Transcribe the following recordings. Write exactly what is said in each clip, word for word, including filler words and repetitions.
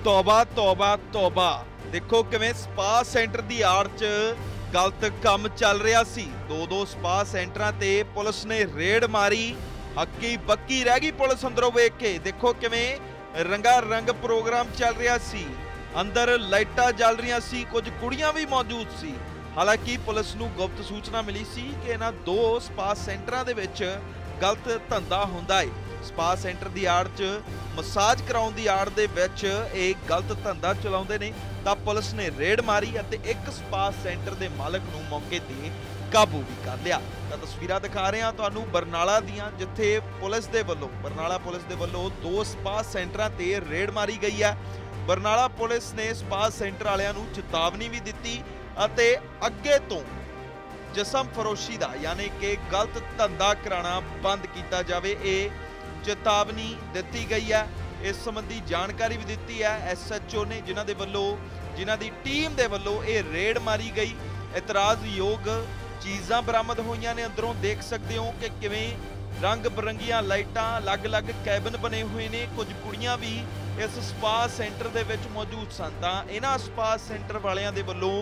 तौबा तौबा तौबा। देखो किवें स्पा सेंटर दी आड़ च गलत काम चल रहा सी। दो दो स्पा सेंटरां ते पुलिस ने रेड मारी। हक्की बक्की रह गई पुलिस अंदरों वेख के। देखो किवें रंगा रंग प्रोग्राम चल रहा सी। अंदर लाइटां जल रही सी, कुछ कुड़ियां भी मौजूद सी। हालांकि पुलिस नूं गुप्त सूचना मिली सी कि इन्हां दो स्पा सेंटरां दे विच गलत धंधा हुंदा है। स्पा सेंटर की आड़ च मसाज कराउण दी आड़ दे विच एक गलत धंधा चलाउंदे ने तां पुलिस ने रेड मारी अते एक स्पा सेंटर के मालक नूं मौके ते काबू भी कर लिया। तां तस्वीरां दिखा रहे हां तुहानूं बरनाला दीआं, जिथे पुलिस दे वल्लों बरनाला पुलिस दे वल्लों दो स्पा सेंटरां ते रेड मारी गई है। बरनाला पुलिस ने स्पा सेंटर वालियां नूं चेतावनी भी दित्ती अते अगे तो जिसम फरोशी का यानी कि गलत धंधा कराना बंद किया जाए, ये चेतावनी दी गई है। इस संबंधी जानकारी भी दी है एस एच ओ ने, जिन्हां दे वल्लों जिन्हां दी टीम दे वल्लों ये रेड मारी गई। इतराज योग चीज़ां बरामद होईयां ने। अंदरों देख सकते हो कि किवें रंग बिरंगियां लाइटां, अलग अलग कैबिन बने हुए ने। कुछ कुड़ियां भी इस स्पा सेंटर दे विच मौजूद सन। तां इन्हां स्पा सेंटर वालियां दे वल्लों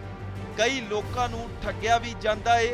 कई लोगों नूं ठग्गिया भी जाता है,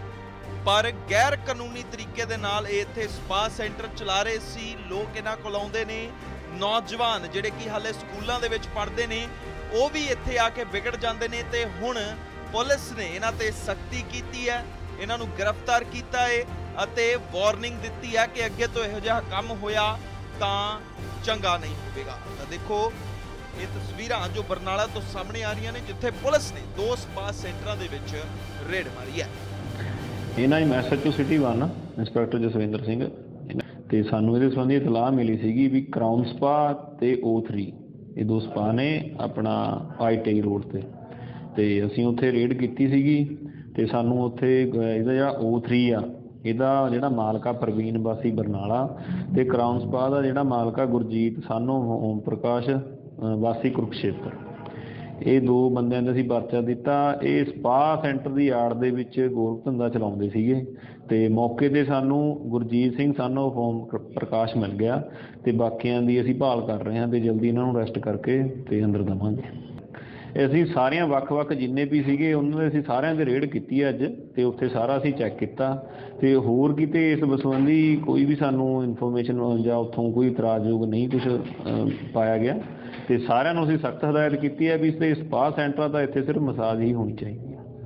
पर गैर कानूनी तरीके दे नाल इत्थे स्पा सेंटर चला रहे सी। लोग इन्हां कोल आउंदे ने, नौजवान जिहड़े कि हाले स्कूलों दे विच पढ़दे ने, वो भी इत्थे आके बिगड़ जांदे ने। ते हुण पुलिस ने इन्हां ते सख्ती कीती है, इन्हां नूं गिरफ्तार कीता है अते वार्निंग दित्ती है कि अगे तो इहो जिहा काम होया तां चंगा नहीं होवेगा। तां देखो ये तस्वीरां जो बरनाला तो सामने आ रही ने, जिथे पुलिस ने दो स्पा सेंटरां दे विच रेड मारी है। ਇਹਨਾਂ ਹੀ S H O city one inspector Jaswinder Singh ਤੇ ਸਾਨੂੰ ਇਹਦੇ ਸੰਬੰਧੀ ਇਤਲਾਹ ਮਿਲੀ ਸੀਗੀ ਵੀ ਕਰਾਊਨ ਸਪਾ ਤੇ ਓ ਥ੍ਰੀ ਇਹ ਦੋ ਸਪਾ ਨੇ ਆਪਣਾ ਆਈ ਟੀ ਆਈ ਰੋਡ ਤੇ ਤੇ ਅਸੀਂ ਉੱਥੇ ਰੇਡ ਕੀਤੀ ਸੀਗੀ ਤੇ ਸਾਨੂੰ ਉੱਥੇ ਇਹਦਾ ਜਿਹੜਾ ਓ ਥ੍ਰੀ ਆ ਇਹਦਾ ਜਿਹੜਾ ਮਾਲਕ ਆ ਪ੍ਰਵੀਨ ਵਾਸੀ ਬਰਨਾਲਾ ਤੇ ਕਰਾਊਨ ਸਪਾ ਦਾ ਜਿਹੜਾ ਮਾਲਕ ਆ ਗੁਰਜੀਤ ਸਾਨੂੰ ਓਮ ਪ੍ਰਕਾਸ਼ ਵਾਸੀ ਕੁਰੂਕਸ਼ੇਤਰ, ਇਹ ਦੋ ਬੰਦਿਆਂ ਦਾ ਅਸੀਂ ਪਰਚਾ ਦਿੱਤਾ। ਇਹ ਸਪਾ ਸੈਂਟਰ ਦੀ ਆੜ ਦੇ ਵਿੱਚ ਗੋਰਖ ਧੰਦਾ ਚਲਾਉਂਦੇ ਸੀਗੇ ਤੇ ਮੌਕੇ ਤੇ ਸਾਨੂੰ ਗੁਰਜੀਤ ਸਿੰਘ ਸਾਨੂੰ ਓਮ ਪ੍ਰਕਾਸ਼ ਮਿਲ ਗਿਆ ਤੇ ਬਾਕੀਆਂ ਦੀ ਅਸੀਂ ਭਾਲ ਕਰ ਰਹੇ ਹਾਂ ਤੇ ਜਲਦੀ ਇਹਨਾਂ ਨੂੰ ਅਰੈਸਟ ਕਰਕੇ ਤੇ ਅੰਦਰ ਦੇਵਾਂਗੇ। ਅਸੀਂ ਸਾਰੀਆਂ ਵੱਖ-ਵੱਖ ਜਿੰਨੇ ਵੀ ਸੀਗੇ ਉਹਨਾਂ ਦੇ ਅਸੀਂ ਸਾਰਿਆਂ ਦੇ ਰੇਡ ਕੀਤੀ ਹੈ ਅੱਜ ਤੇ ਉੱਥੇ ਸਾਰਾ ਅਸੀਂ ਚੈੱਕ ਕੀਤਾ ਤੇ ਹੋਰ ਕਿਤੇ ਇਸ ਸੰਬੰਧੀ ਕੋਈ ਵੀ ਸਾਨੂੰ ਇਨਫੋਰਮੇਸ਼ਨ ਜਾਂ ਉੱਥੋਂ ਕੋਈ ਇਤਰਾਜ਼ਯੋਗ ਨਹੀਂ ਕੁਝ ਪਾਇਆ ਗਿਆ ਤੇ ਸਾਰਿਆਂ ਨੂੰ ਅਸੀਂ ਸਖਤ ਹਦਾਇਤ ਕੀਤੀ ਹੈ ਵੀ ਇਸ ਸਪਾ ਸੈਂਟਰਾਂ ਦਾ ਇੱਥੇ ਸਿਰਫ ਮਸਾਜ ਹੀ ਹੋਣੀ ਚਾਹੀਦੀ ਹੈ।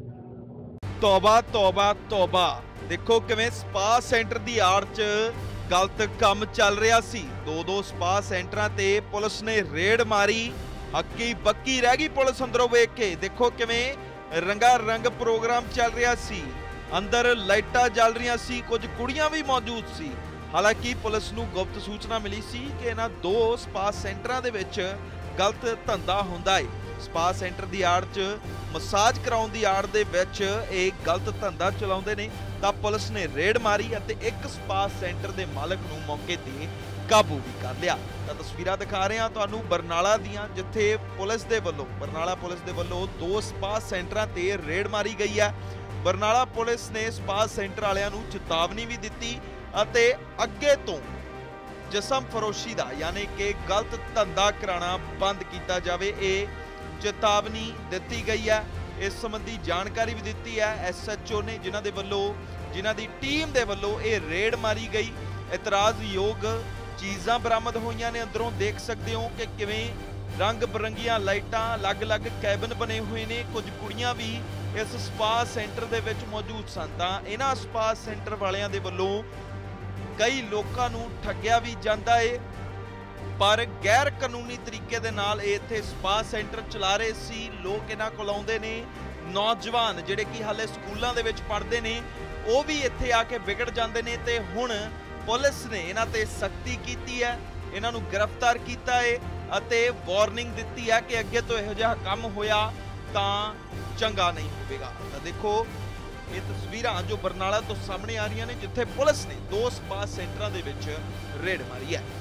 तौबा तौबा तौबा। देखो किवें स्पा सेंटर की आड़ च गलत काम चल रहा सी। दो दो स्पा सेंटरां ते पुलिस ने रेड मारी। हक्की बक्की रह गई पुलिस अंदरों वेख के। देखो किवें रंगा रंग प्रोग्राम चल रहा सी। अंदर लाइटां जल रही सी, कुछ कुड़ियां भी मौजूद सी। हालांकि पुलिस नूं गुप्त सूचना मिली सी कि इन्हां दो स्पा सेंटरां दे विच गलत धंधा हुंदा है। स्पा सेंटर की आड़ च मसाज कराउण दी आड़ दे विच एक गलत धंधा चलाउंदे ने तां पुलिस ने रेड मारी अते एक स्पा सेंटर के मालक नूं मौके ते काबू भी कर लिया। तां तस्वीरां दिखा रहे हां तुहानूं बरनाला दीआं, जिथे पुलिस दे वल्लों बरनाला पुलिस दे वल्लों दो स्पा सेंटरां ते रेड मारी गई है। बरनाला पुलिस ने स्पा सेंटर वालियां नूं चेतावनी भी दित्ती अते अगे तो जिसम फरोशी का यानी कि गलत धंधा कराना बंद किया जाए, ये चेतावनी दी गई है। इस संबंधी जानकारी भी दी है एस एच ओ ने, जिन्हां दे वल्लों जिन्हां दी टीम दे वल्लों ये रेड मारी गई। इतराज योग चीज़ां बरामद होईयां ने। अंदरों देख सकते हो कि किवें रंग बिरंगियां लाइटां, अलग अलग कैबिन बने हुए ने। कुछ कुड़ियां भी इस स्पा सेंटर दे विच मौजूद सन। तां इन्हां स्पा सेंटर वालियां दे वल्लों कई लोगों नूं ठग्गिया भी जाता है, पर गैर कानूनी तरीके दे नाल इत्थे स्पा सेंटर चला रहे सी। लोग इन्हां कोल आउंदे ने, नौजवान जिहड़े कि हाले स्कूलों दे विच पढ़दे ने, वो भी इत्थे आके बिगड़ जांदे ने। ते हुण पुलिस ने इन्हां ते सख्ती कीती है, इन्हां नूं गिरफ्तार कीता है अते वार्निंग दित्ती है कि अगे तो इहो जिहा काम होया तां चंगा नहीं होवेगा। तां देखो ये तस्वीरां जो बरनाला तो सामने आ रही ने, जिथे पुलिस ने दो स्पा सेंटरां दे विच रेड मारी है।